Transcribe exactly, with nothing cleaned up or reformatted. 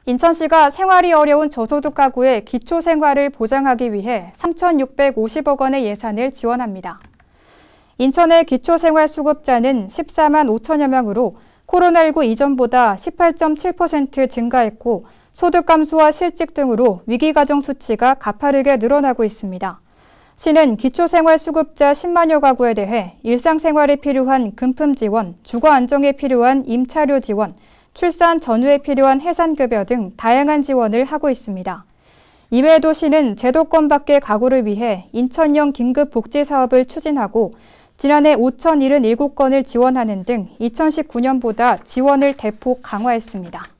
인천시가 생활이 어려운 저소득 가구의 기초생활을 보장하기 위해 삼천육백오십억 원의 예산을 지원합니다. 인천의 기초생활수급자는 십사만 오천여 명으로 코로나십구 이전보다 십팔 점 칠 퍼센트 증가했고 소득 감소와 실직 등으로 위기가정 수치가 가파르게 늘어나고 있습니다. 시는 기초생활수급자 십만여 가구에 대해 일상생활에 필요한 금품 지원, 주거 안정에 필요한 임차료 지원, 출산 전후에 필요한 해산급여 등 다양한 지원을 하고 있습니다. 이외에도 시는 제도권 밖의 가구를 위해 인천형 긴급복지 사업을 추진하고 지난해 오천칠십칠 건을 지원하는 등 이천십구 년보다 지원을 대폭 강화했습니다.